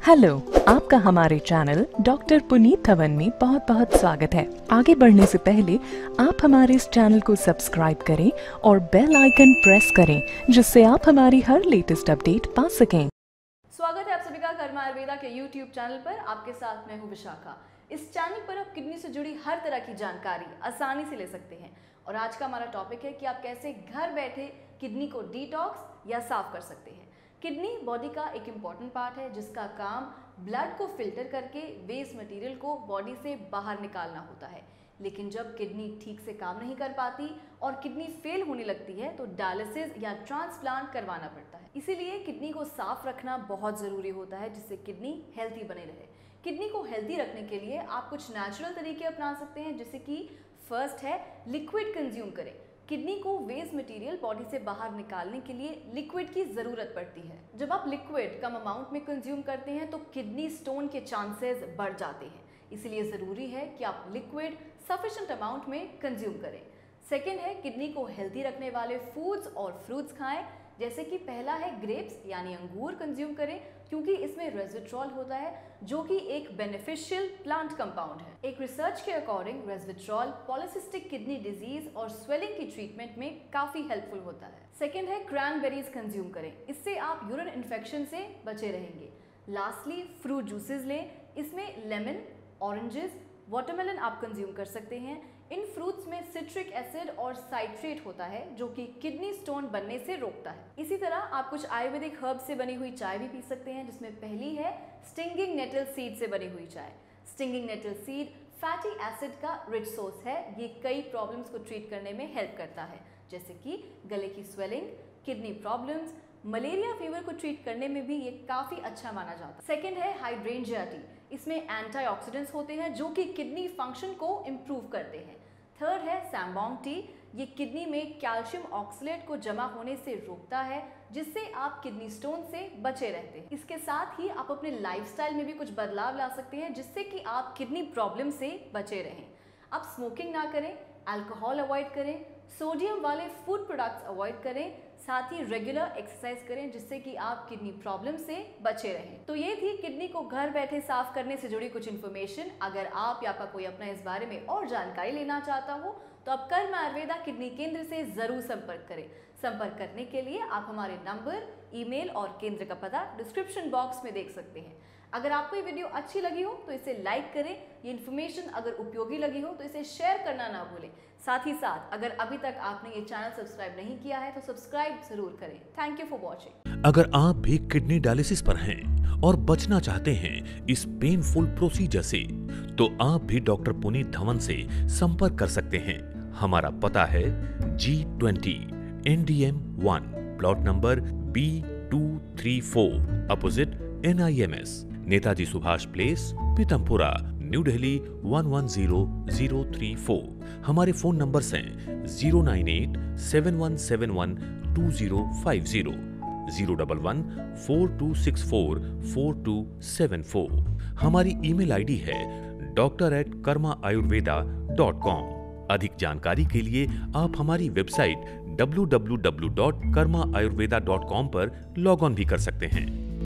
Hello, आपका हमारे channel doctor Puneet Dhawan में बहुत बहुत स्वागत है। आगे बढ़ने से पहले आप हमारे इस चैनल को सब्सक्राइब करें और बेल आइकन प्रेस करें, जिससे आप हमारी हर लेटेस्ट अपडेट पा सकें। स्वागत है आप सभी का कर्मा आयुर्वेदा के YouTube चैनल पर। आपके साथ मैं हूँ विशाखा। इस चैनल पर आप किडनी से जुड़ी हर तरह की जानकारी आसानी से ले सकते हैं। और आज का हमारा टॉपिक है कि आप कैसे घर बैठे किडनी को डिटॉक्स या साफ कर सकते हैं। किडनी बॉडी का एक इम्पॉर्टेंट पार्ट है जिसका काम ब्लड को फिल्टर करके वेस्ट मटेरियल को बॉडी से बाहर निकालना होता है। लेकिन जब किडनी ठीक से काम नहीं कर पाती और किडनी फेल होने लगती है तो डायलिसिस या ट्रांसप्लांट करवाना पड़ता है। इसीलिए किडनी को साफ रखना बहुत ज़रूरी होता है जिससे किडनी हेल्थी बने रहे। किडनी को हेल्थी रखने के लिए आप कुछ नेचुरल तरीके अपना सकते हैं, जैसे कि फर्स्ट है लिक्विड कंज्यूम करें। किडनी को वेस्ट मटेरियल बॉडी से बाहर निकालने के लिए लिक्विड की ज़रूरत पड़ती है। जब आप लिक्विड कम अमाउंट में कंज्यूम करते हैं तो किडनी स्टोन के चांसेस बढ़ जाते हैं। इसलिए ज़रूरी है कि आप लिक्विड सफिशिएंट अमाउंट में कंज्यूम करें। सेकेंड है किडनी को हेल्दी रखने वाले फूड्स और फ्रूट्स खाएं, जैसे कि पहला है ग्रेप्स यानी अंगूर कंज्यूम करें, क्योंकि इसमें रेस्वेट्रॉल होता है जो कि एक बेनिफिशियल प्लांट कंपाउंड है। एक रिसर्च के according resveratrol polycystic kidney disease और स्वेलिंग की ट्रीटमेंट में काफी हेल्पफुल होता है। सेकेंड है क्रैनबेरीज कंज्यूम करें, इससे आप यूरिन इन्फेक्शन से बचे रहेंगे। लास्टली फ्रूट जूसेस लें, इसमें लेमन, ऑरेंजेस, वाटरमेलन आप कंज्यूम कर सकते हैं। इन फ्रूट्स में सिट्रिक एसिड और साइट्रेट होता है जो कि किडनी स्टोन बनने से रोकता है। इसी तरह आप कुछ आयुर्वेदिक हर्ब से बनी हुई चाय भी पी सकते हैं, जिसमें पहली है स्टिंगिंग नेटल सीड से बनी हुई चाय। Stinging nettle seed fatty acid का रिच सोर्स है। ये कई प्रॉब्लम्स को ट्रीट करने में हेल्प करता है, जैसे कि गले की swelling, kidney problems, malaria fever को ट्रीट करने में भी ये काफी अच्छा माना जाता है। सेकेंड है हाइड्रेंजिया टी, इसमें एंटीऑक्सीडेंट्स होते हैं जो कि किडनी फंक्शन को इम्प्रूव करते हैं। थर्ड है सैम्बोंग टी, ये किडनी में कैल्शियम ऑक्सलेट को जमा होने से रोकता है, जिससे आप किडनी स्टोन से बचे रहते हैं। इसके साथ ही आप अपने लाइफस्टाइल में भी कुछ बदलाव ला सकते हैं, जिससे कि आप किडनी प्रॉब्लम से बचे रहें। आप स्मोकिंग ना करें, अल्कोहल अवॉइड करें, सोडियम वाले फूड प्रोडक्ट्स अवॉइड करें, साथ ही रेगुलर एक्सरसाइज करें, जिससे कि आप किडनी प्रॉब्लम से बचे रहें। तो ये थी किडनी को घर बैठे साफ करने से जुड़ी कुछ इन्फॉर्मेशन। अगर आप या आपका कोई अपना इस बारे में और जानकारी लेना चाहता हो तो आप कर्मा आयुर्वेदा किडनी केंद्र से जरूर संपर्क करें। संपर्क करने के लिए आप हमारे नंबर, ईमेल और केंद्र का पता डिस्क्रिप्शन बॉक्स में देख सकते हैं। अगर आपको ये वीडियो अच्छी लगी हो तो इसे लाइक करें। ये इन्फॉर्मेशन अगर उपयोगी लगी हो तो इसे शेयर करना ना भूलें। साथ ही साथ अगर अभी तक आपने ये चैनल सब्सक्राइब नहीं किया है तो सब्सक्राइब जरूर करें। Thank you for watching. अगर आप भी किडनी डायलिसिस पर हैं और बचना चाहते हैं इस पेनफुल प्रोसीजर से, तो आप भी डॉक्टर पुनीत धवन से संपर्क कर सकते हैं। हमारा पता है G20 NDM 1, plot number B234, opposite NIMS, Netaji Subhash place, Pitampura, new Delhi 110034। हमारे फोन नंबर्स हैं 09871712050, 01142644274। हमारी ईमेल आईडी है doctor@karmaayurveda.com। अधिक जानकारी के लिए आप हमारी वेबसाइट www.karmaayurveda.com पर लॉग ऑन भी कर सकते हैं।